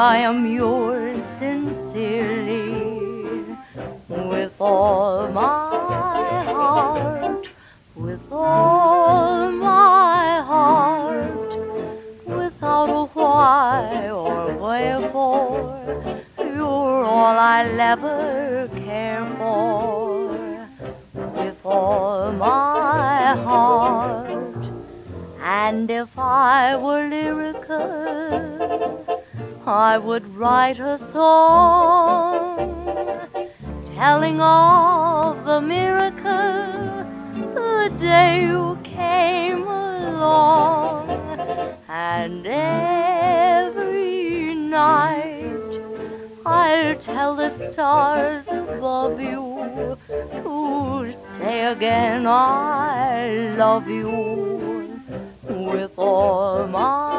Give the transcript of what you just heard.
I am yours sincerely, with all my heart, with all my heart, without a why or wherefore. You're all I'll ever care for, with all my heart. And if I were lyrical, I would write a song telling of the miracle the day you came along. And every night I'll tell the stars above you to say again I love you with all my